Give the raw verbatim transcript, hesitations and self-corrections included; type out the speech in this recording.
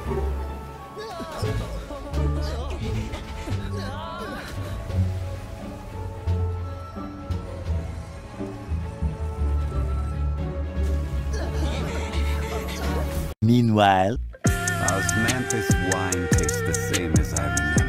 Meanwhile, Osmanthus wine tastes the same as I remember.